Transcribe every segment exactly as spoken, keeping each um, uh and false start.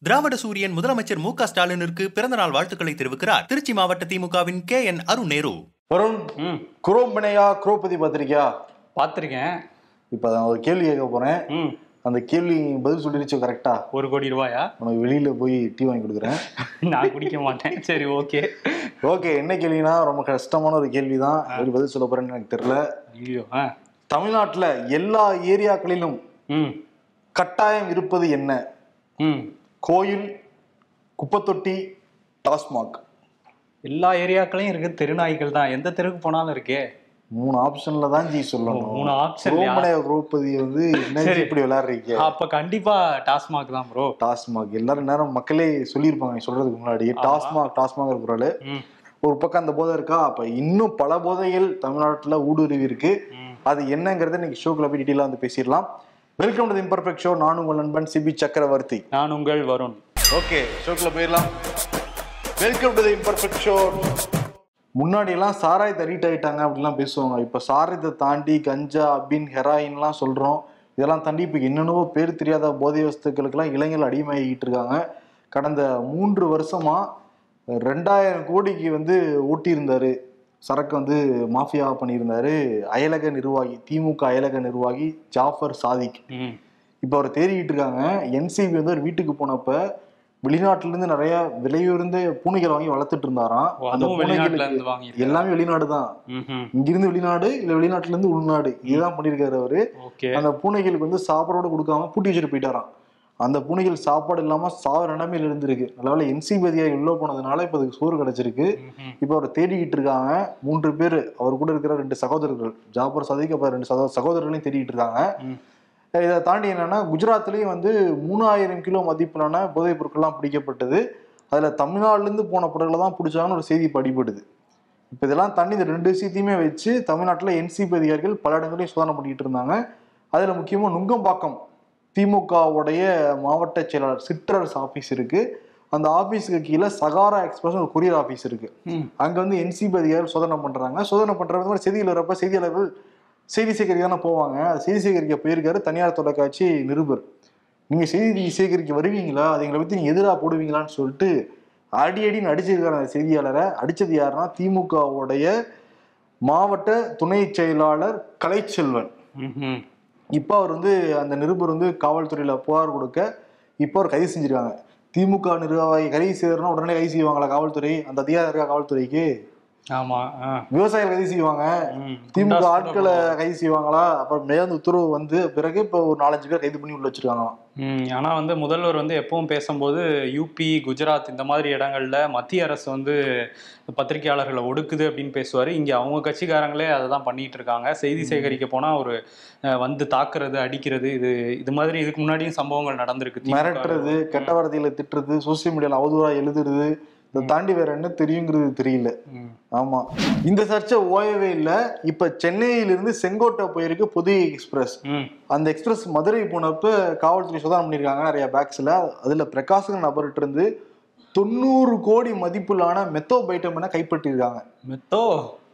திராவிட சூரியன் முதலமைச்சர் மு க ஸ்டாலினிற்கு பிறந்தநாள் வாழ்த்துக்களை தெரிவிக்கிறார் திருச்சி மாவட்ட திமுகவின் கே என் அருண் நேரு. வருண், குரோம்பனையா குரோபதி பாத்திருக்கியா? பாத்திருக்கேன். இப்ப நான் ஒரு கேள்வி கேட்க போறேன். அந்த கேள்வி பதில் சொல்லிருச்சு கரெக்டா? ஒரு கோடி ரூபாயா? உனக்கு வெளியில போய் டீ வாங்கி கொடுக்குறேன். நான் குடிக்க மாட்டேன். சரி, ஓகே ஓகே. என்ன கேள்வினா ரொம்ப கஷ்டமான ஒரு கேள்விதான். ஒரு பதில் சொல்ல போறேன்னு எனக்கு தெரியல. ஐயோ. தமிழ்நாட்டுல எல்லா ஏரியாக்களிலும் கட்டாயம் இருப்பது என்ன? கோயில், குப்பத்தொட்டி, டாஸ்மாக். எல்லா ஏரியாக்களையும் இருக்கு. தெருநாய்கள் தான் எந்த தெருவுக்கு போனாலும் இருக்கே. மூணு ஆப்ஷன்ல தான் ஜி சொல்லணும். மூணு ஆப்ஷன். குரோபதி வந்து என்ன இப்படி விளையாடுறீங்க? அப்ப கண்டிப்பா டாஸ்மாக் தான் ப்ரோ. டாஸ்மாக் எல்லாரும் நேரம் மக்களே சொல்லியிருப்பாங்க நீ சொல்றதுக்கு முன்னாடி. டாஸ்மாக் டாஸ்மாக் குரல். ஒரு பக்கம் அந்த போதை இருக்கா, அப்ப இன்னும் பல போதைகள் தமிழ்நாட்டுல ஊடுருவி இருக்கு. அது என்னங்கறத இன்னைக்கு ஷோக்குள்ள போய் டீட்டெயிலா வந்து பேசிடலாம். Welcome to the imperfect show. நான் உங்கள் நண்பன் சிபி சக்கரவர்த்தி. நான் உங்கள் வருண். ஓகே, ஷோக்குள்ள போயிடலாம். Welcome to the imperfect show. முன்னாடி எல்லாம் சாராயத்தை அடிக்ட் ஆயிட்டாங்க அப்படிலாம் பேசுவாங்க. இப்ப சாராயத்தை தாண்டி கஞ்சா, அபின், ஹெராயின்லாம் சொல்றோம். இதெல்லாம் தாண்டி இப்ப என்னென்னவோ பேர் தெரியாத போதை வஸ்துக்களுக்கெல்லாம் இளைஞர்கள் அடிமையாகிட்டு இருக்காங்க. கடந்த மூன்று வருஷமா ரெண்டாயிரம் கோடிக்கு வந்து ஓட்டியிருந்தாரு சரக்கு வந்து மாஃபியா பண்ணியிருந்தாரு அயலக நிர்வாகி, திமுக அயலக நிர்வாகி ஜாஃபர் சாதிக். இப்போ அவர் தேடிக்கிட்டு இருக்காங்க. என்சிபி வந்து ஒரு வீட்டுக்கு போனப்ப வெளிநாட்டுல இருந்து நிறைய விலையுறந்த பூனைகள் வாங்கி வளர்த்துட்டு இருந்தாராம். அந்த பூனைகள் எல்லாமே வெளிநாடு தான். இங்கிருந்து வெளிநாடு இல்ல வெளிநாட்டுல இருந்து உள்நாடு, இதுதான் பண்ணிருக்காரு அவரு. அந்த பூனைகளுக்கு வந்து சாப்பாடோட கொடுக்காம பூட்டி வச்சுட்டு போயிட்டாராம். அந்த பூனைகள் சாப்பாடு இல்லாம சாவர நிலைமையில இருந்திருக்கு. நல்லவேளை என்சிபி அதிகாரி உள்ள போனதுனால இப்ப அதுக்கு சோறு கிடைச்சிருக்கு. இப்ப அவரை தேடிக்கிட்டு இருக்காங்க. மூன்று பேர், அவர் கூட இருக்கிற ரெண்டு சகோதரர்கள், ஜாபர் சதிக் அப்ப ரெண்டு சகோதரர்களையும் தேடிட்டு இருக்காங்க. இதை தாண்டி என்னன்னா, குஜராத்லயும் வந்து மூணாயிரம் கிலோ மதிப்பிலான போதைப் பொருட்கள்லாம் பிடிக்கப்பட்டது. அதுல தமிழ்நாடுல இருந்து போன பொருட்களை தான் பிடிச்சாங்கன்னு ஒரு செய்தி படிப்படுது. இப்ப இதெல்லாம் தாண்டி இந்த ரெண்டு விஷயத்தையுமே வச்சு தமிழ்நாட்டுல என்சிபி அதிகாரிகள் பல இடங்களையும் சோதனை பண்ணிட்டு இருந்தாங்க. அதுல முக்கியமா நுங்கம்பாக்கம் திமுகவுடைய மாவட்ட செயலாளர் சிட்ரஸ் ஆபீஸ் இருக்கு. அந்த ஆபீஸுக்கு கீழே சகாரா எக்ஸ்பிரஸ் ஒரு கொரியர் ஆபீஸ் இருக்கு. அங்க வந்து என்சிபி அதிகாரிகள் சோதனை பண்றாங்க. சோதனை பண்ற செய்திகள் வரப்ப செய்தியாளர்கள் செய்தி சேகரிக்க தானே போவாங்க. செய்தி சேகரிக்க போயிருக்காரு தனியார் தொலைக்காட்சி நிருபர். நீங்க செய்தி சேகரிக்க வருவீங்களா, அது எங்களை பத்தி நீங்க எதிராக போடுவீங்களான்னு சொல்லிட்டு அடி அடின்னு அடிச்சிருக்காரு அந்த செய்தியாளரை. அடிச்சது யாருன்னா திமுகவுடைய மாவட்ட துணை செயலாளர் கலைச்செல்வன். இப்ப அவர் வந்து அந்த நிருபர் வந்து காவல்துறையில புகார் கொடுக்க இப்ப அவர் கைது செஞ்சிருக்காங்க. திமுக நிர்வாகி கைது செய்யறதுனா உடனே கைது செய்வாங்களா காவல்துறை? அந்த அதிகாரம் இருக்கா காவல்துறைக்கு? ஆமா. விவசாயிகள் கைது செய்வாங்க, திமுக ஆட்களை கைது செய்வாங்களா? அப்புறம் மேல உத்தரவு வந்து பிறகு இப்ப ஒரு நாலஞ்சு பேர் கைது பண்ணி உள்ள வச்சிருக்காங்க. ம் ஆனா வந்து முதல்வர் வந்து எப்பவும் பேசும்போது யூபி, குஜராத் இந்த மாதிரி இடங்கள்ல மத்திய அரசு வந்து பத்திரிகையாளர்களை ஒடுக்குது அப்படின்னு பேசுவாரு. இங்க அவங்க கட்சிக்காரங்களே அதை தான் பண்ணிட்டு இருக்காங்க. செய்தி சேகரிக்க போனா ஒரு வந்து தாக்குறது, அடிக்கிறது, இது இது மாதிரி இதுக்கு முன்னாடியும் சம்பவங்கள் நடந்திருக்கு. மிரட்டுறது, கெட்ட வார்த்தையில திட்டுறது, சோசியல் மீடியால அவதூறா எழுதுறது, இதை தாண்டி வேற என்ன தெரியுங்கிறது தெரியல. ஆமா, இந்த சர்ச்சை ஓயவே இல்லை. இப்ப சென்னையிலிருந்து செங்கோட்டை போயிருக்கு புதிய எக்ஸ்பிரஸ். அந்த எக்ஸ்பிரஸ் மதுரை போனப்ப காவல்துறை சோதனை பண்ணிருக்காங்க நிறைய பேக்ஸ்ல. அதுல பிரகாசன் நபர்கிட்ட இருந்து தொண்ணூறு கோடி மதிப்பிலான மெத்தோ பைட்டமினை கைப்பற்றிருக்காங்க. மெத்தோ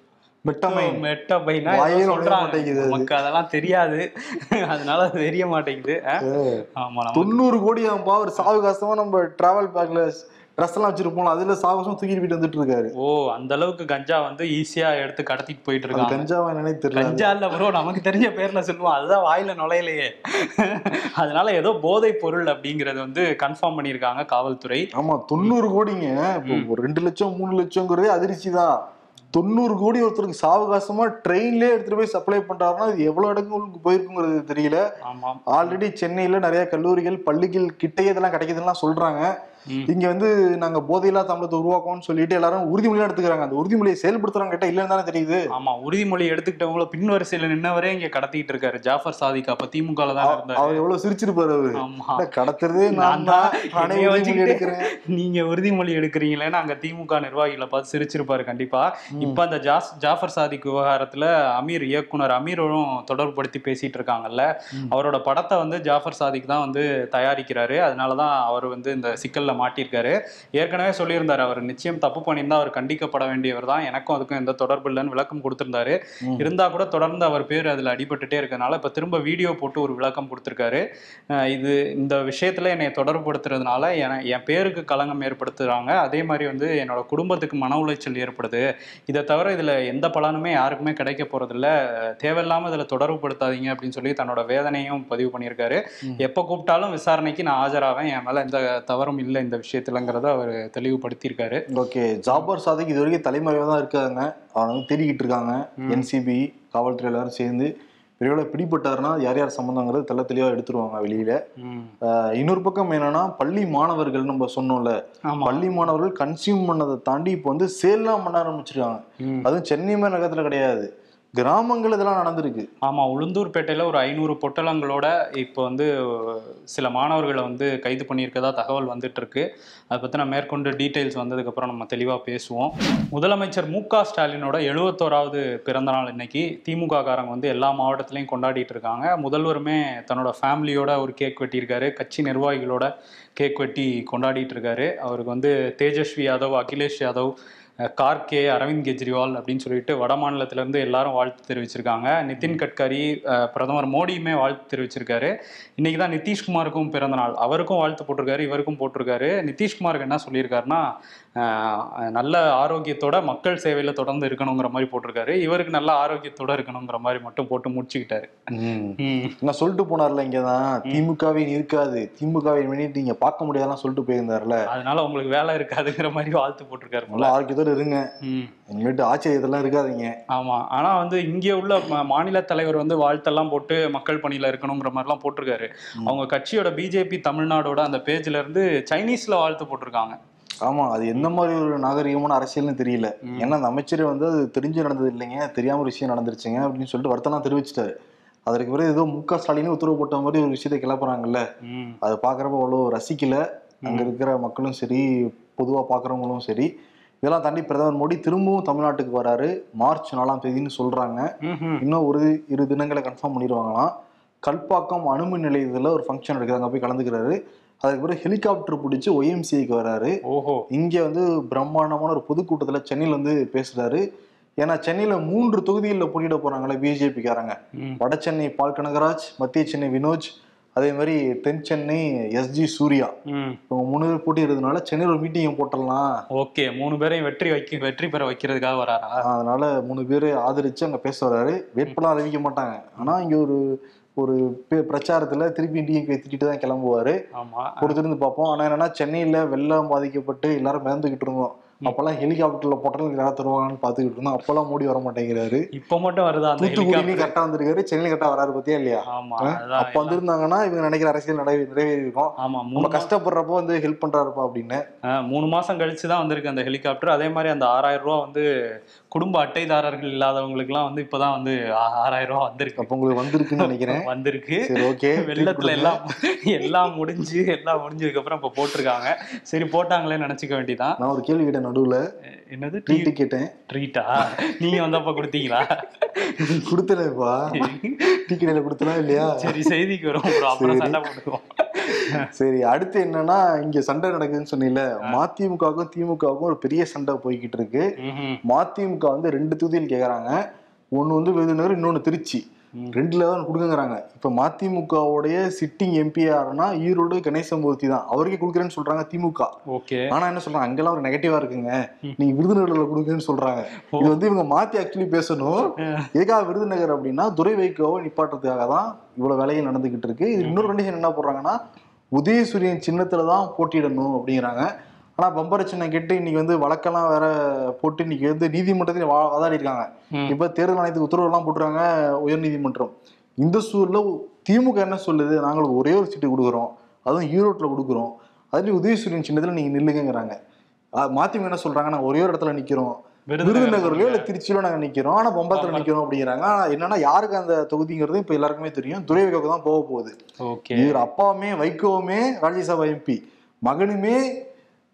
அதெல்லாம் தெரியாது, அதனால தெரிய மாட்டேங்குது. தொண்ணூறு கோடி ஒரு சாவகாசமா நம்ம டிராவல் பேக்ல ட்ரெஸ் எல்லாம் வச்சிருப்போம், அதுல சாவகாசம் தூக்கிட்டு போயிட்டு வந்துட்டு இருக்காரு. ஓ, அந்த அளவுக்கு கஞ்சா வந்து ஈஸியா எடுத்து கடத்திட்டு போயிட்டு இருக்காங்க. கஞ்சாவா என்னன்னே தெரியல. கஞ்சா இல்ல ப்ரோ, நமக்கு தெரிஞ்ச பேர்ல சொல்லுவோம், அதுதான் வாயில நுழையிலையே. அதனால ஏதோ போதை பொருள் அப்படிங்கறது வந்து கன்ஃபார்ம் பண்ணிருக்காங்க காவல்துறை. ஆமா, தொண்ணூறு கோடிங்க. இப்போ ரெண்டு லட்சம் மூணு லட்சம்ங்கிறதே அதிர்ச்சி தான். தொண்ணூறு கோடி ஒருத்தருக்கு சாவகாசமா ட்ரெயின்லயே எடுத்துட்டு போய் சப்ளை பண்றாருன்னா இது எவ்வளவு இடங்களுக்கு போயிருக்குங்கிறது தெரியல. ஆல்ரெடி சென்னையில நிறைய கல்லூரிகள், பள்ளிகள் கிட்டையே இதெல்லாம் கிடைக்குதுலாம் சொல்றாங்க. இங்க வந்து நாங்க போதையில்லா தமிழத்தை உருவாக்கணும்னு சொல்லிட்டு எல்லாரும் உறுதிமொழியா எடுத்துக்கிறாங்க. அந்த உறுதிமொழியை செயல்படுத்துறாங்க கேட்டா இல்லன்னு தானே தெரியுது. ஆமா, உறுதிமொழி எடுத்துக்கிட்டவங்கள பின் வரிசையில நின்னவரே இங்க கடத்திட்டு இருக்காரு ஜாஃபர் சாதிக். அப்ப திமுக தான் இருந்தாரு. அவர் எவ்வளவு சிரிச்சிருப்பாரு அவரு. கடத்துறதே நான் தான், நீங்க உறுதிமொழி எடுக்கிறீங்களேன்னு அங்க திமுக நிர்வாகிகளை பார்த்து சிரிச்சிருப்பாரு கண்டிப்பா. இப்ப அந்த ஜாஃபர் சாதிக் விவகாரத்துல அமீர், இயக்குனர் அமீரும் தொடர்பு படுத்தி பேசிட்டு இருக்காங்கல்ல. அவரோட படத்தை வந்து ஜாஃபர் சாதிக் தான் வந்து தயாரிக்கிறாரு. அதனாலதான் அவர் வந்து இந்த சிக்கல் சிக்கல்ல மாட்டியிருக்காரு. ஏற்கனவே சொல்லியிருந்தாரு அவர் நிச்சயம் தப்பு பண்ணியிருந்தா அவர் கண்டிக்கப்பட வேண்டியவர் தான், எனக்கும் அதுக்கும் எந்த தொடர்பு இல்லைன்னு விளக்கம் கொடுத்திருந்தாரு. இருந்தா கூட தொடர்ந்து அவர் பேர் அதுல அடிபட்டுட்டே இருக்கனால இப்ப திரும்ப வீடியோ போட்டு ஒரு விளக்கம் கொடுத்திருக்காரு. இது இந்த விஷயத்துல என்னை தொடர்புபடுத்துறதுனால என் பேருக்கு களங்கம் ஏற்படுத்துறாங்க, அதே மாதிரி வந்து என்னோட குடும்பத்துக்கு மன உளைச்சல் ஏற்படுது, இதை தவிர இதுல எந்த பலனுமே யாருக்குமே கிடைக்க போறது இல்ல, தேவையில்லாம இதுல தொடர்புபடுத்தாதீங்க அப்படின்னு சொல்லி தன்னோட வேதனையும் பதிவு பண்ணியிருக்காரு. எப்ப கூப்பிட்டாலும் விசாரணைக்கு நான் ஆஜராவேன், என் மேல எந்த தவறும் இல்லை இந்த விஷயத்துலங்கிறத அவர் தெளிவுபடுத்தியிருக்காரு. ஓகே, ஜாபர் சாதிக் இது வரைக்கும் தலைமறைவா தான் இருக்காங்க, அவங்க வந்து தேடிக்கிட்டு இருக்காங்க. என்சிபி காவல்துறை எல்லாரும் சேர்ந்து விரைவில் பிடிபட்டாருன்னா யார் யார் சம்பந்தங்கிறது தெல்ல தெளிவாக எடுத்துருவாங்க வெளியில. இன்னொரு பக்கம் என்னன்னா, பள்ளி மாணவர்கள் நம்ம சொன்னோம்ல, பள்ளி மாணவர்கள் கன்சியூம் பண்ணதை தாண்டி இப்போ வந்து சேல்லாம் பண்ண ஆரம்பிச்சிருக்காங்க. அதுவும் சென்னை மாதிரி நகரத்துல கிடையாது, கிராமங்கள் இதெல்லாம் நடந்திருக்கு. ஆமா, உளுந்தூர்பேட்டையில ஒரு ஐநூறு பொட்டலங்களோட இப்போ வந்து சில மாணவர்களை வந்து கைது பண்ணியிருக்கதா தகவல் வந்துட்டு இருக்கு. அதை பத்தின மேற்கொண்டு டீட்டெயில்ஸ் வந்ததுக்கு அப்புறம் நம்ம தெளிவா பேசுவோம். முதலமைச்சர் மு க ஸ்டாலினோட எழுபத்தோராவது பிறந்த நாள் இன்னைக்கு திமுக காரங்க வந்து எல்லா மாவட்டத்திலையும் கொண்டாடிட்டு இருக்காங்க. முதல்வருமே தன்னோட ஃபேமிலியோட ஒரு கேக் வெட்டியிருக்காரு, கட்சி நிர்வாகிகளோட கேக் வெட்டி கொண்டாடிட்டு இருக்காரு. அவருக்கு வந்து தேஜஸ்வி யாதவ், அகிலேஷ் யாதவ், கார்கே, அரவிந்த் கெஜ்ரிவால் அப்படின்னு சொல்லிட்டு வட மாநிலத்தில இருந்து எல்லாரும் வாழ்த்து தெரிவிச்சிருக்காங்க. நிதின் கட்கரி, பிரதமர் மோடியுமே வாழ்த்து தெரிவிச்சிருக்காரு. இன்னைக்கு தான் நிதிஷ்குமாருக்கும் பிறந்த நாள், அவருக்கும் வாழ்த்து போட்டிருக்காரு, இவருக்கும் போட்டிருக்காரு. நிதிஷ்குமாருக்கு என்ன சொல்லியிருக்காருன்னா, நல்ல ஆரோக்கியத்தோட மக்கள் சேவையில தொடர்ந்து இருக்கணுங்கிற மாதிரி போட்டிருக்காரு. இவருக்கு நல்ல ஆரோக்கியத்தோட இருக்கணுங்கிற மாதிரி மட்டும் போட்டு முடிச்சுக்கிட்டாரு. நான் சொல்லிட்டு போனார்ல, இங்கதான் திமுகவே இருக்காது, திமுகவை நீங்க பார்க்க முடியாதான் சொல்லிட்டு போயிருந்தாருல, அதனால உங்களுக்கு வேலை இருக்காதுங்கிற மாதிரி வாழ்த்து போட்டிருக்காரு. நல்ல ஆரோக்கியத்தோட இருங்க, இனிமேட்டு ஆச்சரியத்தெல்லாம் இருக்காதீங்க. ஆமா, ஆனா வந்து இங்கே உள்ள மாநில தலைவர் வந்து வாழ்த்தெல்லாம் போட்டு மக்கள் பணியில இருக்கணுங்கிற மாதிரி எல்லாம் போட்டிருக்காரு. அவங்க கட்சியோட பிஜேபி தமிழ்நாடோட அந்த பேஜ்ல இருந்து சைனீஸ்ல வாழ்த்து போட்டிருக்காங்க. ஆமா, அது எந்த மாதிரி ஒரு நாகரிகமான அரசியல்னு தெரியல. ஏன்னா அந்த அமைச்சர் வந்து அது தெரிஞ்சு நடந்தது இல்லைங்க, தெரியாம ஒரு விஷயம் நடந்துருச்சுங்க அப்படின்னு சொல்லிட்டு வருத்தம்லாம் தெரிவிச்சிட்டாரு. அதற்கு பிறகு ஏதோ மு க ஸ்டாலினே உத்தரவு போட்ட மாதிரி ஒரு விஷயத்தை கிளப்புறாங்கல்ல, அதை பாக்குறப்ப அவ்வளோ ரசிக்கல அங்க இருக்கிற மக்களும் சரி, பொதுவா பாக்குறவங்களும் சரி. இதெல்லாம் தாண்டி பிரதமர் மோடி திரும்பவும் தமிழ்நாட்டுக்கு வராரு, மார்ச் நாலாம் தேதினு சொல்றாங்க. இன்னும் ஒரு இரு தினங்களை கன்ஃபார்ம் பண்ணிடுவாங்களாம். கல்பாக்கம் அணுமின் நிலையத்துல ஒரு ஃபங்க்ஷன் இருக்குது, அங்க போய் கலந்துக்கிறாரு. அதுக்கு பிறகு ஹெலிகாப்டர் பிடிச்சி ஒய்எம்சிஐக்கு வர்றாரு. இங்க வந்து பிரம்மாண்டமான ஒரு பொதுக்கூட்டத்துல சென்னையில வந்து பேசுறாரு. ஏன்னா சென்னையில மூன்று தொகுதிகளில் போட்டியிட போறாங்களே பிஜேபிக்காரங்க, வட சென்னை பால் கனகராஜ், மத்திய சென்னை வினோஜ், அதே மாதிரி தென் சென்னை எஸ்ஜி சூர்யா, மூணு பேர் போட்டிடுறதுனால சென்னையில் ஒரு மீட்டிங் போட்டலாம். ஓகே, மூணு பேரையும் வெற்றி வைக்க வெற்றி பெற வைக்கிறதுக்காக வராரா? அதனால மூணு பேர் ஆதரிச்சு அங்க பேச வர்றாரு. வேட்பாளர் அறிவிக்க மாட்டாங்க, ஆனா இங்க ஒரு ஒரு பிரச்சாரத்துல திருப்பி டிஎம்கே திட்டிட்டு தான் கிளம்புவாரு. பொறுத்திருந்து பார்ப்போம். ஆனா என்னன்னா, சென்னையில வெள்ளம் பாதிக்கப்பட்டு எல்லாரும் மிதந்துகிட்டு இருந்தோம். அப்பெல்லாம் ஹெலிகாப்டர்ல போட்டாலும் யாராவது தருவாங்கன்னு பாத்துக்கிட்டு இருந்தோம். அப்பெல்லாம் மோடி வர மாட்டேங்கிறாரு. இப்ப மட்டும் வருதா? தூத்துக்குடியிலையும் கரெக்டா வந்திருக்காரு, சென்னையில கரெக்டா வராரு பத்தியா இல்லையா? அப்ப வந்திருந்தாங்கன்னா இவங்க நினைக்கிற அரசியல் நிறைவேறி இருக்கும். நம்ம கஷ்டப்படுறப்போ வந்து ஹெல்ப் பண்றாருப்பா அப்படின்னு. மூணு மாசம் கழிச்சுதான் வந்திருக்கு அந்த ஹெலிகாப்டர். அதே மாதிரி அந்த ஆறாயிரம் ரூபாய் வந்து குடும்ப அட்டைதாரர்கள் இல்லாதவங்களுக்கு எல்லாம் வந்து இப்பதான் வந்து ஆறாயிரம் ரூபாய் வந்திருக்கு. அப்ப உங்களுக்கு வந்திருக்குன்னு நினைக்கிறேன். வந்திருக்கு. வெள்ளத்துல எல்லாம் எல்லாம் முடிஞ்சு எல்லாம் முடிஞ்சதுக்கு அப்புறம் இப்ப போட்டிருக்காங்க. சரி, போட்டாங்களே நினைச்சுக்க வேண்டியதான். நான் ஒரு கேள்வி கேட்டேன் நடுவுல. என்னது? ட்ரீட் கேட்டேன். ட்ரீட்டா? நீங்க வந்தப்ப கொடுத்தீங்களா? கொடுத்தலப்பா, டீ கடையில கொடுத்தனா இல்லையா? சரி, செய்திக்கு வரும், அப்புறம் சண்டை போட்டுக்குவோம். சரி, அடுத்து என்னன்னா, இங்க சண்டை நடக்குதுன்னு சொன்னீங்கல்ல, மதிமுகவுக்கும் திமுகவுக்கும் ஒரு பெரிய சண்டை போய்கிட்டு இருக்கு. மதிமுக வந்து ரெண்டு தொகுதியில் கேக்குறாங்க, ஒண்ணு வந்து விருதுநகர், இன்னொன்னு திருச்சி. ரெண்டுல தான் கொடுக்குறாங்க. இப்ப மதிமுகவுடைய சிட்டிங் எம்பி யாருன்னா ஈரோடு கணேசமூர்த்தி தான், அவருக்கே கொடுக்குறேன்னு சொல்றாங்க திமுக. ஆனா என்ன சொல்றாங்க, அங்கெல்லாம் ஒரு நெகட்டிவா இருக்குங்க, நீங்க விருதுநகர்ல கொடுக்குறேன்னு சொல்றாங்க. இது வந்து இவங்க மாத்தி ஆக்சுவலி பேசணும். எதுக்காக விருதுநகர் அப்படின்னா, துரை வைகோவை நிப்பாட்டுறதுக்காக தான் இவ்வளவு வேலைகள் நடந்துகிட்டு இருக்கு. இது இன்னொரு கண்டிஷன் என்ன போடுறாங்கன்னா, உதயசூரியன் சின்னத்துலதான் போட்டியிடணும் அப்படிங்கிறாங்க. ஆனா பம்பர சின்னம் கேட்டு இன்னைக்கு வந்து வழக்கெல்லாம் வேற போட்டு இன்னைக்கு வந்து நீதிமன்றத்தில் வாதாடி இருக்காங்க. இப்ப தேர்தல் ஆணையத்துக்கு உத்தரவு எல்லாம் போட்டுறாங்க உயர் நீதிமன்றம். இந்த சூழல்ல திமுக என்ன சொல்லுது, நாங்களுக்கு ஒரே ஒரு சீட்டு கொடுக்குறோம், அதுவும் ஈரோட்டுல கொடுக்குறோம், அதுலயும் உதயசூரியன் சின்னத்துல நீங்க நில்லுங்கிறாங்க. மதிமுக என்ன சொல்றாங்க, நாங்க ஒரே ஒரு இடத்துல நிக்கிறோம், விருதுநகர்லயோ இல்ல திருச்சியிலோ நாங்க நிக்கிறோம், ஆனா பம்பரத்துல நிக்கிறோம் அப்படிங்கிறாங்க. என்னன்னா, யாருக்கு அந்த தொகுதிங்கிறது இப்ப எல்லாருக்குமே தெரியும், துரை வைகோவுக்கு தான் போக போகுது. இவர் அப்பாவுமே வைகோவுமே ராஜ்யசபா எம்பி, மகனுமே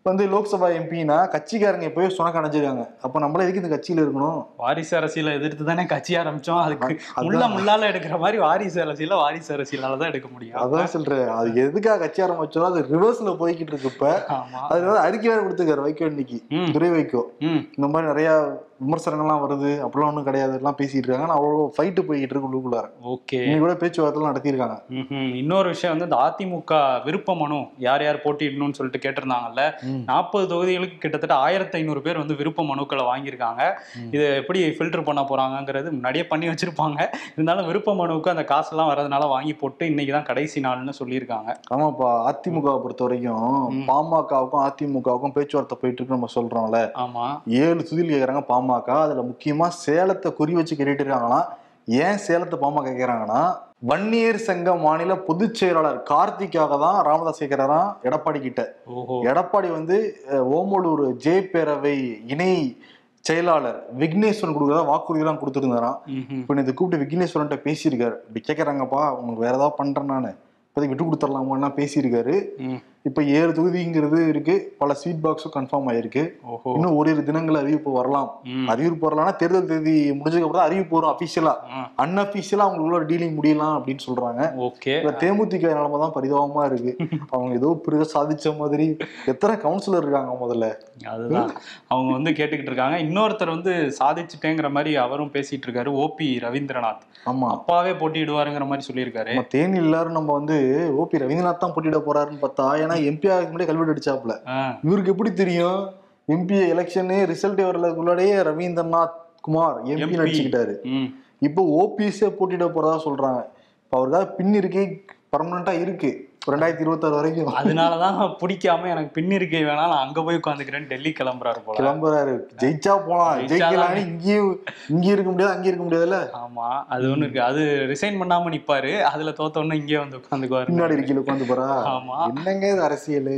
வந்து லோக்சபா எம்பினா கட்சிக்காரங்க எப்பயோ சொனக்க அணைஞ்சிருக்காங்க. அப்ப நம்மள எதுக்கு இந்த கட்சியில இருக்கணும்? வாரிசு அரசியலை எதிர்த்து தானே கட்சி ஆரம்பிச்சோம். அதுக்கு முள்ள முள்ளால எடுக்கிற மாதிரி வாரிசு அரசியல வாரிசு அரசியலாலதான் எடுக்க முடியும். அதான் சொல்றேன், அது எதுக்காக கட்சி ஆரம்பிச்சோம் அது ரிவர்ஸ்ல போய்கிட்டு இருக்கு. இப்ப அது அறிக்கை வேற கொடுத்துருக்காரு வைகோ இன்னைக்கு, துரை வைகோ. இந்த மாதிரி நிறைய விமர்சனங்கள்லாம் வருது, அப்படிலாம் ஒன்றும் கிடையாது, எல்லாம் பேசிட்டு இருக்காங்க. அவ்வளோ ஃபைட்டு போய்கிட்டு இருக்கு உள்ளுக்குள்ளார. ஓகே, இன்னைக்கு கூட பேச்சுவார்த்தை நடத்திருக்காங்க. இன்னொரு விஷயம் வந்து இந்த அதிமுக விருப்ப மனு யார் யார் போட்டிடணும்னு சொல்லிட்டு கேட்டிருந்தாங்கல்ல, நாற்பது தொகுதிகளுக்கு கிட்டத்தட்ட ஆயிரத்தி ஐநூறு பேர் வந்து விருப்ப மனுக்களை வாங்கியிருக்காங்க. இதை எப்படி ஃபில்டர் பண்ண போறாங்கிறது முன்னாடியே பண்ணி வச்சிருப்பாங்க. இருந்தாலும் விருப்ப மனுவுக்கு அந்த காசெல்லாம் வரதுனால வாங்கி போட்டு இன்னைக்குதான் கடைசி நாள்னு சொல்லியிருக்காங்க. ஆமாப்பா, அதிமுகவை பொறுத்த வரைக்கும் பாமகவுக்கும் அதிமுகவுக்கும் பேச்சுவார்த்தை போயிட்டு இருக்கு நம்ம சொல்றோம்ல. ஆமா, ஏழு தொகுதியில் கேட்கறாங்க பாமக. அதுல முக்கியமா சேலத்தை குறி வச்சு கேட்டுட்டு இருக்காங்களாம். ஏன் சேலத்தை பாமக கேட்கிறாங்கன்னா, வன்னியர் சங்க மாநில பொதுச் செயலாளர் கார்த்திக்காக தான் ராமதாஸ் கேட்கிறாராம் எடப்பாடி கிட்ட. எடப்பாடி வந்து ஓமலூர் ஜே பேரவை இணை செயலாளர் விக்னேஸ்வரன் கொடுக்குறதா வாக்குறுதியெல்லாம் கொடுத்துருந்தாராம். இப்ப இதை கூப்பிட்டு விக்னேஸ்வரன் பேசியிருக்காரு. இப்படி கேட்கறாங்கப்பா, உங்களுக்கு வேற ஏதாவது பண்றேன் நானு, இப்போதைக்கு விட்டு கொடுத்துடலாமான்னா பேசியிருக்காரு. இப்ப ஏழு தொகுதிங்கிறது இருக்கு, பல ஸ்வீட் பாக்ஸும் கன்ஃபார்ம் ஆயிருக்கு. இன்னும் ஓரிரு தினங்கள் அறிவிப்பு வரலாம். அறிவிப்பு வரலாம்னா தேர்தல் தேதி முடிஞ்சதுக்கு அப்புறம் அறிவிப்பு வரும் அபிஷியலா. அன்அபிஷியலா அவங்களுக்குள்ள டீலிங் முடியலாம் அப்படின்னு சொல்றாங்க. தேமுதிக நிலைமை தான் பரிதாபமா இருக்கு. அவங்க ஏதோ பெரிய சாதிச்ச மாதிரி. எத்தனை கவுன்சிலர் இருக்காங்க முதல்ல, அதுதான் அவங்க வந்து கேட்டுக்கிட்டு இருக்காங்க. இன்னொருத்தர் வந்து சாதிச்சுட்டேங்கிற மாதிரி அவரும் பேசிட்டு இருக்காரு, ஓபி ரவீந்திரநாத். ஆமா, அப்பாவே போட்டிடுவாருங்கிற மாதிரி சொல்லியிருக்காரு. தேனி எல்லாரும் நம்ம வந்து ஓபி ரவீந்திரநாத் தான் போட்டியிட போறாருன்னு பார்த்தா, ஏன்னா எம்பி ஆக முன்னாடி கல்வெட்டு அடிச்சாப்ல. இவருக்கு எப்படி தெரியும்? எம்பி எலெக்ஷனே ரிசல்ட் வரதுக்குள்ளாடையே ரவீந்திரநாத் குமார் எம்பி நடிச்சுக்கிட்டாரு. இப்போ ஓபிஎஸ்ஸே போட்டியிட போறதா சொல்றாங்க. இப்ப அவருக்காக பின் இருக்கை பர்மனண்டா இருக்கு ரெண்டாயிரத்தி இருபத்தி ஆறு வரைக்கும். அதனாலதான் பிடிக்காம எனக்கு பின் இருக்கை வேணா, நான் அங்க போய் உட்காந்துக்கிறேன், டெல்லி கிளம்புறாரு போல. கிளம்புறாரு, ஜெயிச்சா போலாம், ஜெயிக்கலாம். இங்கேயும் இங்கே இருக்க முடியாது, அங்கே இருக்க முடியாதுல்ல. ஆமா, அது ஒண்ணு இருக்கு. அது ரிசைன் பண்ணாம நிப்பாரு, அதுல தோத்தோன்னு இங்கே வந்து உட்காந்துக்குவாரு, பின்னாடி இருக்கையில உட்காந்து போறா. ஆமா, என்னங்க இது அரசியல்.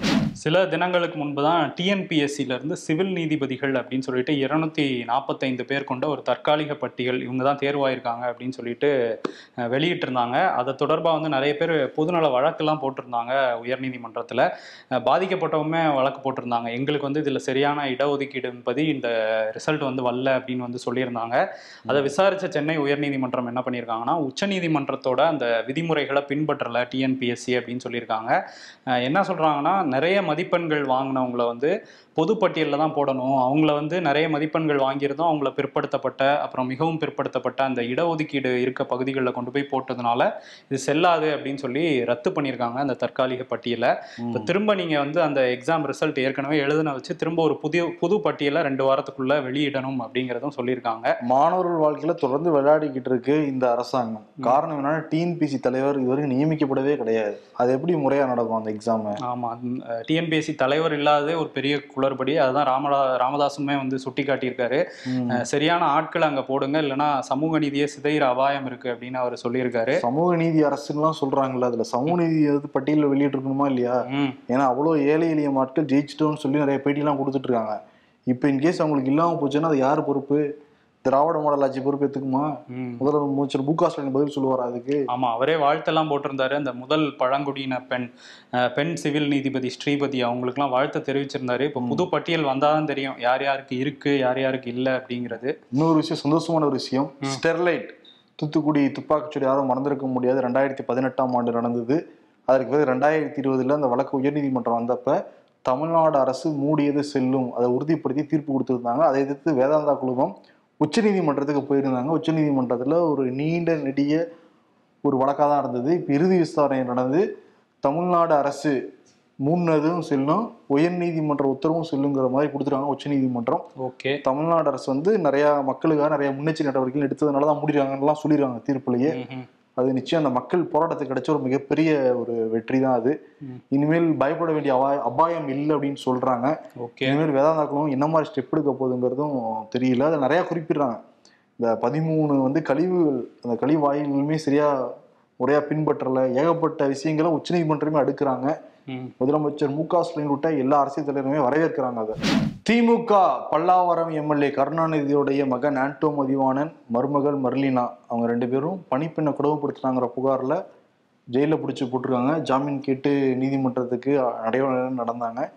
சில தினங்களுக்கு முன்புதான் டிஎன்பிஎஸ்சில இருந்து சிவில் நீதிபதிகள் அப்படின்னு சொல்லிட்டு இருநூத்தி நாற்பத்தி ஐந்து பேர் கொண்ட ஒரு தற்காலிக பட்டியல், இவங்க தான் தேர்வாயிருக்காங்க அப்படின்னு சொல்லிட்டு வெளியிட்டு இருந்தாங்க. அதை தொடர்பா வந்து நிறைய பேர் பொதுநல வழக்கெல்லாம் போட்டிருந்தாங்க உயர்நீதிமன்றத்துல. பாதிக்கப்பட்டவங்க வழக்கு போட்டிருந்தாங்க, எங்களுக்கு வந்து இதுல சரியான இடஒதுக்கீடு என்பது இந்த ரிசல்ட் வந்து வரல அப்படின்னு வந்து சொல்லியிருந்தாங்க. அதை விசாரிச்ச சென்னை உயர்நீதிமன்றம் என்ன பண்ணியிருக்காங்கன்னா, உச்சநீதிமன்றத்தோட அந்த விதிமுறைகளை பின்பற்றல டிஎன்பிஎஸ்சி அப்படின்னு சொல்லியிருக்காங்க. என்ன சொல்றாங்கன்னா, நிறைய மதிப்பெண்கள் வாங்கினவங்களை வந்து பொதுப்பட்டியலில் தான் போடணும், அவங்கள வந்து நிறைய மதிப்பெண்கள் வாங்கியிருந்தோம், அவங்கள பிற்படுத்தப்பட்ட அப்புறம் மிகவும் பிற்படுத்தப்பட்ட அந்த இடஒதுக்கீடு இருக்க பகுதிகளில் கொண்டு போய் போட்டதுனால இது செல்லாது அப்படின்னு சொல்லி ரத்து பண்ணியிருக்காங்க அந்த தற்காலிக பட்டியலை. இப்போ திரும்ப நீங்கள் வந்து அந்த எக்ஸாம் ரிசல்ட் ஏற்கனவே எழுதுன வச்சு திரும்ப ஒரு புதிய புது பட்டியலை ரெண்டு வாரத்துக்குள்ள வெளியிடணும் அப்படிங்கிறதும் சொல்லியிருக்காங்க. மாணவர்கள் வாழ்க்கையில தொடர்ந்து விளையாடிக்கிட்டு இருக்கு இந்த அரசாங்கம். காரணம் என்னன்னா, டிஎன்பிஎஸ்சி தலைவர் இதுவரைக்கும் நியமிக்கப்படவே கிடையாது. அது எப்படி முறையா நடக்கும் அந்த எக்ஸாம்? ஆமா, டிஎன்பிஎஸ்சி தலைவர் இல்லாததே ஒரு பெரிய குளறுபடி. அதுதான் ராமதா ராமதாசுமே வந்து சுட்டி காட்டியிருக்காரு. சரியான ஆட்கள் அங்க போடுங்க, இல்லைன்னா சமூக நீதியை சிதைகிற அபாயம் இருக்கு அப்படின்னு அவர் சொல்லியிருக்காரு. சமூக நீதி அரசுலாம் சொல்றாங்கல்ல, அதுல சமூக நீதி பட்டியலில் வெளியிட்டு இருக்கணுமா இல்லையா? ஏன்னா அவ்வளவு ஏழை எளிய ஆட்கள் ஜெயிச்சிட்டோம்னு சொல்லி நிறைய பேட்டிலாம் கொடுத்துட்டு இருக்காங்க. இப்ப இன்கேஸ் அவங்களுக்கு இல்லாம போச்சுன்னா அது யாரு பொறுப்பு? திராவிட மாடல் ஆட்சி பொறுப்பு எடுத்துக்குமா? முதலமைச்சர் மு க ஸ்டாலின் பதில் சொல்லுவார் அதுக்கு? ஆமா, அவரே வாழ்த்தெல்லாம் போட்டிருந்தாரு. அந்த முதல் பழங்குடியின பெண் பெண் சிவில் நீதிபதி ஸ்ரீபதி அவங்களுக்குலாம் வாழ்த்து தெரிவிச்சிருந்தாரு. இப்போ புது பட்டியல் வந்தாதான் தெரியும் யார் யாருக்கு இருக்கு யார் யாருக்கு இல்லை அப்படிங்கிறது. இன்னொரு விஷயம், சந்தோஷமான ஒரு விஷயம், ஸ்டெர்லைட் தூத்துக்குடி துப்பாக்கிச்சூடு யாரும் மறந்திருக்க முடியாது. ரெண்டாயிரத்தி பதினெட்டாம் ஆண்டு நடந்தது. அதற்கு பிறகு ரெண்டாயிரத்தி இருபதுல அந்த வழக்கு உயர்நீதிமன்றம் வந்தப்ப தமிழ்நாடு அரசு மூடியது செல்லும், அதை உறுதிப்படுத்தி தீர்ப்பு கொடுத்துருந்தாங்க. அதை எதிர்த்து வேதாந்தா குழுமம் உச்ச நீதிமன்றத்துக்கு போயிருந்தாங்க. உச்ச நீதிமன்றத்துல ஒரு நீண்ட நெடிய ஒரு வழக்காக தான் இருந்தது. இப்போ இறுதி விசாரணை நடந்து தமிழ்நாடு அரசு மூணுனதும் செல்லும், உயர் நீதிமன்ற உத்தரவும் செல்லுங்கிற மாதிரி கொடுத்துருக்காங்க உச்ச நீதிமன்றம். ஓகே, தமிழ்நாடு அரசு வந்து நிறைய மக்களுக்காக நிறைய முன்னெச்சரிக்கை நடவடிக்கைகள் எடுத்ததுனாலதான் முடிறாங்கலாம் சொல்லிடுறாங்க தீர்ப்புலயே. அது நிச்சயம் அந்த மக்கள் போராட்டத்துக்கு கிடைச்ச ஒரு மிகப்பெரிய ஒரு வெற்றி தான் அது. இனிமேல் பயப்பட வேண்டிய அபாயம் இல்லை அப்படின்னு சொல்றாங்க. இனிமேல் வேதாந்தாக்களும் என்ன மாதிரி ஸ்டெப் எடுக்க போகுதுங்கிறதும் தெரியல. அதை நிறைய குறிப்பிடுறாங்க. இந்த பதிமூணு வந்து கழிவுகள், அந்த கழிவு வாயிலுமே சரியா முறையா பின்பற்றல, ஏகப்பட்ட விஷயங்களை உச்ச நீதிமன்றமே அடுக்குறாங்க. முதலமைச்சர் மு க ஸ்டாலின் உட்பட எல்லா அரசியல் தலைவருமே வரவேற்கிறாங்க அதை. திமுக பல்லாவரம் எம்எல்ஏ கருணாநிதியோடைய மகன் ஆண்டோ மதிவாணன், மருமகள் மர்லினா, அவங்க ரெண்டு பேரும் பணிப்பெண்ணை கொடுமைப்படுத்தினாங்கிற புகார்ல ஜெயில பிடிச்சி போட்டிருக்காங்க. ஜாமீன் கேட்டு நீதிமன்றத்துக்கு நடைமுறை நடந்தாங்க.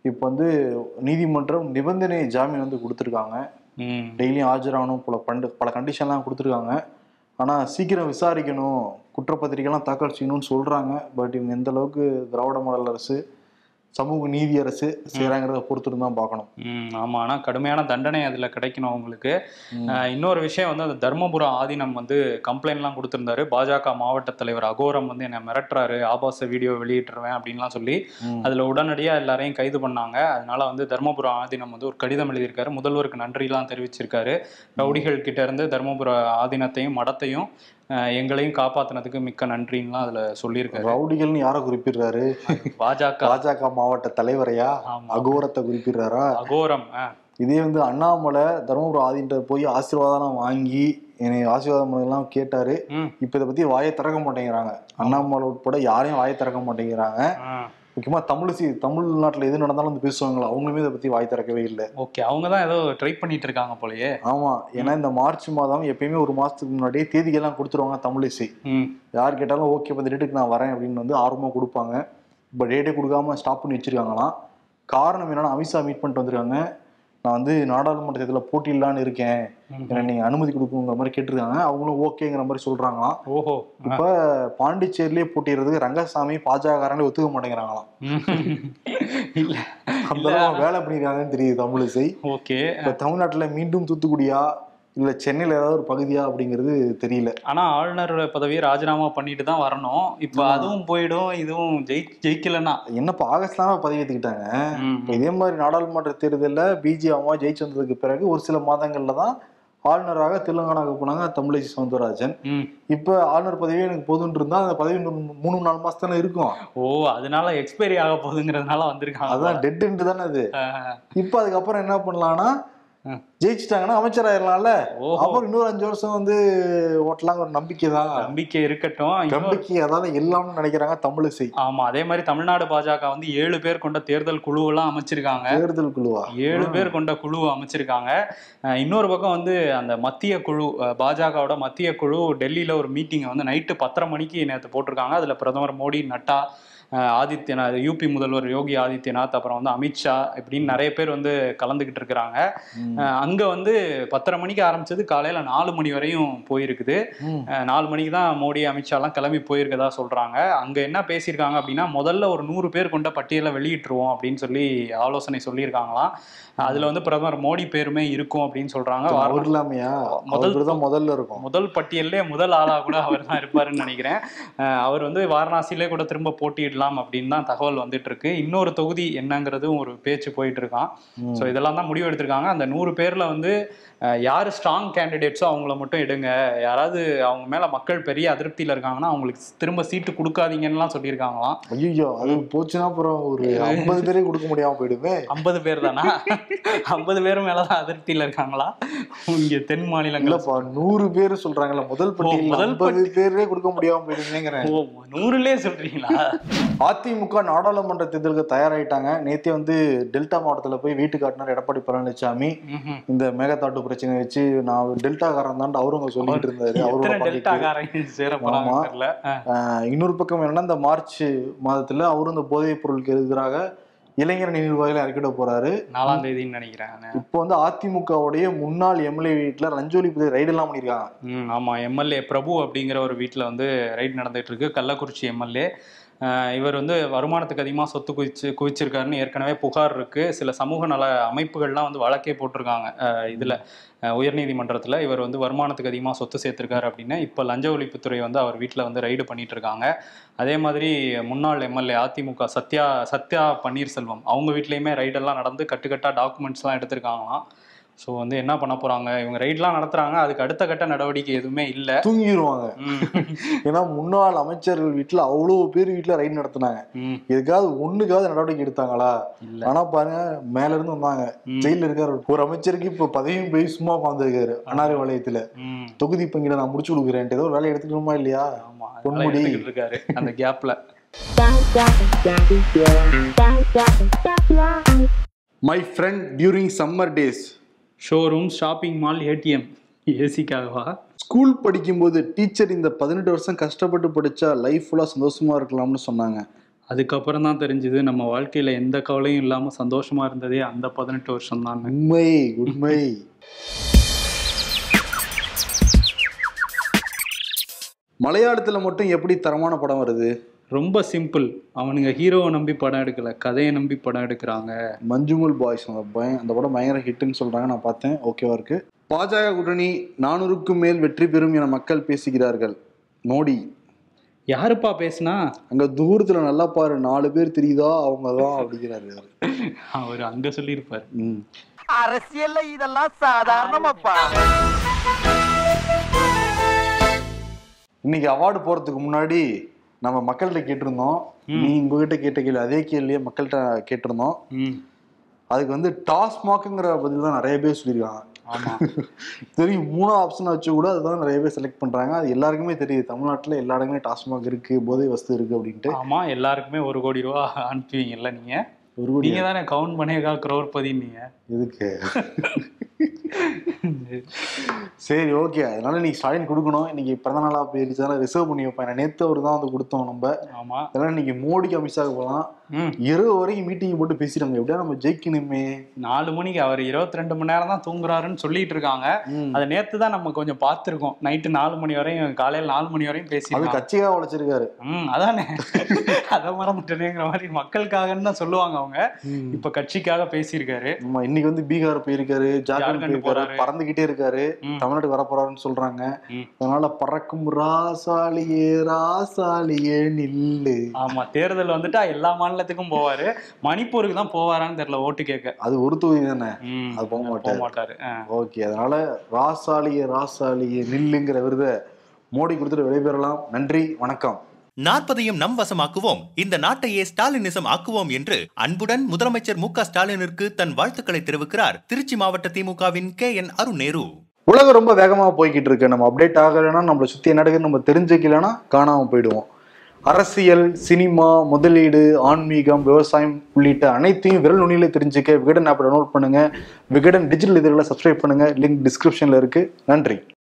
இப்போ வந்து நீதிமன்றம் நிபந்தனை ஜாமீன் வந்து கொடுத்துருக்காங்க. டெய்லியும் ஆஜராகணும் போல பண்டு பல கண்டிஷன்லாம் கொடுத்துருக்காங்க. ஆனால் சீக்கிரம் விசாரிக்கணும், குற்றப்பத்திரிகைலாம் தாக்கல் செய்யணும்னு சொல்கிறாங்க. பட் இவங்க எந்த அளவுக்கு திராவிட மாடல் அரசு, சமூக நீதி அரசு செய்யறாங்கிறத பொறுத்துட்டு தான் பார்க்கணும். ம் ஆமா, ஆனா கடுமையான தண்டனை அதுல கிடைக்கணும் அவங்களுக்கு. இன்னொரு விஷயம் வந்து அந்த தர்மபுரம் ஆதீனம் வந்து கம்ப்ளைண்ட்லாம் கொடுத்திருந்தாரு. பாஜக மாவட்ட தலைவர் அகோரம் வந்து என்ன மிரட்டுறாரு, ஆபாச வீடியோ வெளியிட்டுருவேன் அப்படின்லாம் சொல்லி அதுல உடனடியா எல்லாரையும் கைது பண்ணாங்க. அதனால வந்து தர்மபுரம் ஆதீனம் வந்து ஒரு கடிதம் எழுதியிருக்காரு, முதல்வருக்கு நன்றிலாம் தெரிவிச்சிருக்காரு. ரவுடிகள் கிட்ட இருந்து தர்மபுர ஆதீனத்தையும் மடத்தையும் எங்களையும் காப்பாத்தினதுக்கு மிக்க நன்றின்லாம் அதுல சொல்லியிருக்காரு. ரவுடிகள்னு யாரை குறிப்பிடுறாரு? பாஜக பாஜக மாவட்ட தலைவரையா, அகோரத்தை குறிப்பிடுறாரா? அகோரம். இதே வந்து அண்ணாமலை தர்மபுரம் ஆதீனத்தை போய் ஆசீர்வாதம் வாங்கி என்னை ஆசீர்வாதம் எல்லாம் கேட்டாரு. இப்ப இதை பத்தி வாயை திறக்க மாட்டேங்கிறாங்க. அண்ணாமலை உட்பட யாரையும் வாயை திறக்க மாட்டேங்கிறாங்க. முக்கியமா தமிழிசி தமிழ்நாட்டுல எது நடந்தாலும் வந்து பேசுவாங்களா, அவங்களுமே இதை பத்தி வாய் திறக்கவே இல்லை. ஓகே, அவங்கதான் ஏதோ ட்ரை பண்ணிட்டு இருக்காங்க போலயே. ஆமா, ஏன்னா இந்த மார்ச் மாதம் எப்பயுமே ஒரு மாசத்துக்கு முன்னாடியே தேதிகள்லாம் கொடுத்துருவாங்க தமிழிசை. யார் கேட்டாலும் ஓகே இப்போ இந்த டேட்டுக்கு நான் வரேன் அப்படின்னு வந்து ஆர்வமா கொடுப்பாங்க. இப்போ டேட்டே கொடுக்காம ஸ்டாப் பண்ணி வச்சிருக்காங்களாம். காரணம் என்னன்னா, அமித்ஷா மீட் பண்ணிட்டு வந்துருக்காங்க. நான் வந்து நாடாளுமன்ற தேர்தலில் போட்டியிடலான்னு இருக்கேன், ஏன்னா நீங்க அனுமதி கொடுக்குங்கிற மாதிரி கேட்டிருக்காங்க. அவங்களும் ஓகேங்கிற மாதிரி சொல்றாங்களாம். ஓஹோ. இப்ப பாண்டிச்சேரியிலேயே போட்டிடுறதுக்கு ரங்கசாமி பாஜகக்காரங்களே ஒத்துக்க மாட்டேங்கிறாங்களாம். அந்த வேலை பண்ணிருக்காங்கன்னு தெரியுது தமிழிசை. ஓகே, இப்ப தமிழ்நாட்டுல மீண்டும் தூத்துக்குடியா இல்ல சென்னையில ஏதாவது ஒரு பகுதியா அப்படிங்கிறது தெரியல. ஆனா ஆளுநர் பதவியை ராஜினாமா பண்ணிட்டு தான் வரணும். இப்ப அதுவும் போயிடும், இதுவும் ஜெயி ஜெயிக்கலன்னா என்னப்பா ஆகஸ்ட் தானே பதவி ஏத்துக்கிட்டாங்க. இதே மாதிரி நாடாளுமன்ற தேர்தலில் பிஜே அம்மா ஜெயிச்சு வந்ததுக்கு பிறகு ஒரு சில மாதங்கள்ல தான் ஆளுநராக தெலுங்கானாவுக்கு போனாங்க தமிழிசை சவுந்தரராஜன். இப்ப ஆளுநர் பதவி எனக்கு போதுன்னு இருந்தா அந்த பதவி மூணு நாலு மாசம் தானே இருக்கும். ஓ, அதனால எக்ஸ்பைரி ஆக போகுதுங்கிறதுனால வந்திருக்காங்க. அதான் டெட் தானே அது. இப்ப அதுக்கப்புறம் என்ன பண்ணலாம்னா, ஜெயிச்சுட்டாங்கன்னா அமைச்சராயிரலாம்ல. அப்புறம் இன்னொரு அஞ்சு வருஷம் வந்து ஓட்டலாம் ஒரு நம்பிக்கை தான். நம்பிக்கை இருக்கட்டும், நம்பிக்கை அதாவது எல்லாம்னு நினைக்கிறாங்க தமிழிசை. ஆமா, அதே மாதிரி தமிழ்நாடு பாஜக வந்து ஏழு பேர் கொண்ட தேர்தல் குழுவெல்லாம் அமைச்சிருக்காங்க. தேர்தல் குழுவா? ஏழு பேர் கொண்ட குழுவை அமைச்சிருக்காங்க. இன்னொரு பக்கம் வந்து அந்த மத்திய குழு, பாஜகவோட மத்திய குழு டெல்லியில ஒரு மீட்டிங்கை வந்து நைட்டு பத்தரை மணிக்கு நேற்று போட்டிருக்காங்க. அதுல பிரதமர் மோடி, நட்டா, ஆதித்யநாத், யூபி முதல்வர் யோகி ஆதித்யநாத், அப்புறம் வந்து அமித்ஷா, இப்படின்னு நிறைய பேர் வந்து கலந்துகிட்டு இருக்கிறாங்க. அங்க வந்து பத்தரை மணிக்கு ஆரம்பிச்சது காலையில நாலு மணி வரையும் போயிருக்குது. நாலு மணிக்கு தான் மோடி, அமித்ஷா எல்லாம் கிளம்பி போயிருக்கதா சொல்றாங்க. அங்க என்ன பேசியிருக்காங்க அப்படின்னா, முதல்ல ஒரு நூறு பேர் கொண்ட பட்டியலை வெளியிட்டுருவோம் அப்படின்னு சொல்லி ஆலோசனை சொல்லியிருக்காங்களாம். அதுல வந்து பிரதமர் மோடி பேருமே இருக்கும் அப்படின்னு சொல்றாங்க. முதல் முதல்ல இருக்கும், முதல் பட்டியல்லே முதல் ஆளா கூட அவர் தான் இருப்பாருன்னு நினைக்கிறேன். அவர் வந்து வாரணாசியிலே கூட திரும்ப போட்டியிடலாம் அப்படின்னு தான் தகவல் வந்துட்டு இருக்கு. இன்னொரு தொகுதி என்னங்கிறதும் ஒரு பேச்சு போயிட்டு இருக்கான். ஸோ இதெல்லாம் தான் முடிவு எடுத்திருக்காங்க. அந்த நூறு பேர்ல வந்து யாரு ஸ்ட்ராங் கேண்டிடேட்ஸோ அவங்கள மட்டும் எடுங்க, யாராவது அவங்க மேல மக்கள் பெரிய அதிருப்தியில இருக்காங்கன்னா அவங்களுக்கு திரும்ப சீட்டு கொடுக்காதீங்கன்னு சொல்லியிருக்காங்களாம். ஐயோ, அது போச்சுன்னா அப்புறம் ஒரு ஐம்பது பேரே கொடுக்க முடியாம போயிடுமே. ஐம்பது பேர் தானா? ஐம்பது பேரும் மேலதான் அதிருப்தியில இருக்காங்களா இங்க தென் மாநிலங்களப்பா? நூறு பேர் சொல்றாங்கல்ல முதல் பட்டியல், முதல் பத்து பேரே கொடுக்க முடியாம போயிடுங்கிறேன். நூறுலயே சொல்றீங்களா? அதிமுக நாடாளுமன்ற தேர்தலுக்கு தயாராயிட்டாங்க. நேத்தே வந்து டெல்டா மாவட்டத்துல போய் வீட்டு காட்டினார் எடப்பாடி பழனிசாமி. இந்த மேகதாட்டு பிரச்சனை வச்சு நான் டெல்டாக்காரன் தான் அவரும் சொல்லிட்டு இருந்தாரு. இன்னொரு பக்கம் என்னன்னா, இந்த மார்ச் மாதத்துல அவரும் இந்த போதைப் பொருளுக்கு எதிராக இளைஞர் நிர்வாகிகளை அறிக்கிட போறாரு. நாலாம் தேதின்னு நினைக்கிறேன். இப்போ வந்து அதிமுகவுடைய முன்னாள் எம்எல்ஏ வீட்டுல ரஞ்சோலி ரைடு எல்லாம் பண்ணிருக்காங்க. ஆமா, எம்எல்ஏ பிரபு அப்படிங்கிற ஒரு வீட்டுல வந்து ரைடு நடந்துட்டு இருக்கு. கள்ளக்குறிச்சி எம்எல்ஏ இவர் வந்து வருமானத்துக்கு அதிகமாக சொத்து குவிச்சு குவிச்சிருக்காருன்னு ஏற்கனவே புகார் இருக்கு. சில சமூக நல அமைப்புகள்லாம் வந்து வழக்கே போட்டிருக்காங்க இதுல உயர்நீதிமன்றத்தில். இவர் வந்து வருமானத்துக்கு அதிகமாக சொத்து சேர்த்திருக்காரு அப்படின்னு இப்போ லஞ்ச ஒழிப்புத்துறை வந்து அவர் வீட்டில் வந்து ரைடு பண்ணிட்டு இருக்காங்க. அதே மாதிரி முன்னாள் எம்எல்ஏ அதிமுக சத்யா சத்யா பன்னீர்செல்வம் அவங்க வீட்லேயுமே ரைடெல்லாம் நடந்து கட்டுக்கட்டா டாக்குமெண்ட்ஸ்லாம் எடுத்திருக்காங்களாம். ஸோ வந்து என்ன பண்ண போறாங்க, இவங்க ரைட்லாம் நடத்துறாங்க, அதுக்கு அடுத்த கட்ட நடவடிக்கை எதுவுமே இல்லை, தூங்கிடுவாங்க. ஏன்னா முன்னாள் அமைச்சர்கள் வீட்டுல அவ்வளவு பேர் வீட்டுல ரைட் நடத்தினாங்க. இதுக்காவது ஒண்ணுக்காவது நடவடிக்கை எடுத்தாங்களா? ஆனா பாருங்க, மேல இருந்து வந்தாங்க. ஜெயில இருக்காரு ஒரு அமைச்சருக்கு இப்ப பதவியும் போய் சும்மா உட்காந்துருக்காரு அனாரி வளையத்துல. தொகுதி பங்கிட நான் முடிச்சு கொடுக்குறேன், ஏதோ வேலையை எடுத்துக்கணுமா இல்லையா? பொன்முடி இருக்காரு அந்த கேப்ல. My friend during summer days, showroom, shopping mall, ATM, ஏசிக்காகவா? ஸ்கூல் படிக்கும்போது டீச்சர் இந்த பதினெட்டு வருஷம் கஷ்டப்பட்டு படிச்சா லைஃப் ஃபுல்லா சந்தோஷமா இருக்கலாம்னு சொன்னாங்க. அதுக்கப்புறம் தான் தெரிஞ்சது நம்ம வாழ்க்கையில எந்த கவலையும் இல்லாம சந்தோஷமா இருந்ததே அந்த பதினெட்டு வருஷம் தான். உண்மை உண்மை. மலையாளத்துல மட்டும் எப்படி தரமான படம் வருது? ரொம்ப சிம்பிள். அவனுங்க ஹீரோவை நம்பி படம் எடுக்கல, கதையை நம்பி படம் எடுக்கிறாங்க. மஞ்சுமல் பாய்ஸ் அந்த பயம் அந்த படம் பயங்கர ஹிட்னு சொல்றாங்க, நான் பார்த்தேன், ஓகேவா இருக்கு. பாஜக கூட்டணி நானூறுக்கும் மேல் வெற்றி பெறும் என மக்கள் பேசுகிறார்கள். மோடி யாருப்பா பேசுனா? அங்க தூரத்துல நல்லா பாரு, நாலு பேர் தெரியுதா, அவங்கதான் அப்படிங்கிறாரு. அவர் அங்க சொல்லியிருப்பாரு. அரசியல்ல இதெல்லாம் சாதாரணமாப்பா. இன்னைக்கு அவார்டு போறதுக்கு முன்னாடி நம்ம மக்கள்கிட்ட கேட்டிருந்தோம். நீ உங்ககிட்ட கேட்ட கேள்வி அதே கேள்வியே மக்கள்கிட்ட கேட்டிருந்தோம். அதுக்கு வந்து டாஸ்மாக்ங்கிற பதில் தான் நிறைய பேர் சொல்லியிருக்காங்க. ஆமா, தெரியும். மூணு ஆப்ஷன் வச்சு கூட அதுதான் நிறைய பேர் செலக்ட் பண்றாங்க. அது எல்லாருக்குமே தெரியுது, தமிழ்நாட்டுல எல்லா இடமே டாஸ்மாக் இருக்கு, போதை வஸ்து இருக்கு அப்படின்ட்டு. ஆமா, எல்லாருக்குமே ஒரு கோடி ரூபா அனுப்புவீங்கல்ல நீங்க? ஒரு கோடி நீங்க தானே கவுண்ட் பண்ணியக்கா குரோர்பதி. நீங்க எதுக்கு? சரி, ஓகே. அதனால நீ ஸ்டாலின் கொடுக்கணும். இன்னைக்கு பிறந்த நாளா போயிருச்சு, ரிசர்வ் பண்ணி வைப்பேன். நேத்து அவர் தான் வந்து கொடுத்தோம் நம்ம. ஆமா, அதனால இன்னைக்கு மோடிக்கு அமித்ஷாக்கு போகலாம். இரவு வரைக்கும் மீட்டிங் போட்டு பேசிட்டாங்க, எப்படியா நம்ம ஜெயிக்கணுமே. நாலு மணிக்கு அவர் இருபத்தி ரெண்டு மணி நேரம் தான் தூங்குறாருன்னு சொல்லிட்டு இருக்காங்க. அதை நேத்து தான் நம்ம கொஞ்சம் பார்த்திருக்கோம். நைட்டு நாலு மணி வரையும், காலையில நாலு மணி வரையும் பேசி அது கட்சியாக உழைச்சிருக்காரு. ம் அதானே, அதை மறந்துட்டேங்கிற மாதிரி. மக்களுக்காகன்னு தான் சொல்லுவாங்க அவங்க, இப்ப கட்சிக்காக பேசியிருக்காரு. ஆமா, இன்னைக்கு வந்து பீகார் போயிருக்காரு, ஜார்க்கண்ட் போறாரு, பறந்துகிட்டே இருக்காரு, தமிழ்நாட்டுக்கு வர போறாருன்னு சொல்றாங்க. அதனால பறக்கும் ராசாலியே ராசாலியே நில்லு. ஆமா, தேர்தல் வந்துட்டா எல்லா மாநிலத்துக்கும் போவாரு. மணிப்பூருக்கு தான் போவாரான்னு தெரியல ஓட்டு கேட்க. அது ஒரு தொகுதி தானே, அது போக மாட்டாரு மாட்டாரு ஓகே. அதனால ராசாலியே ராசாலியே நில்லுங்கிற விருதை மோடி கொடுத்துட்டு விடைபெறலாம். நன்றி, வணக்கம். நாற்பதையும் நம் வசமாக்குவோம், இந்த நாட்டையே ஸ்டாலினிசம் ஆக்குவோம் என்று அன்புடன் முதலமைச்சர் மு க ஸ்டாலினிற்கு தன் வாழ்த்துக்களை தெரிவிக்கிறார் திருச்சி மாவட்ட திமுகவின் கே என் அருணேரு. உலகம் ரொம்ப வேகமாக போய்கிட்டு இருக்கு. நம்ம அப்டேட் ஆகலைன்னா, நம்மளை சுற்றி என்ன நடக்குதுன்னு நம்ம தெரிஞ்சுக்கலன்னா காணாமல் போயிடுவோம். அரசியல், சினிமா, முதலீடு, ஆன்மீகம், விவசாயம் உள்ளிட்ட அனைத்தையும் விரல் நுனியில தெரிஞ்சுக்க விகடன் ஆப்பை டவுன்லோட் பண்ணுங்க. விகடன் டிஜிட்டல் இதழில் சப்ஸ்கிரைப் பண்ணுங்க. லிங்க் டிஸ்கிரிப்ஷன்ல இருக்கு. நன்றி.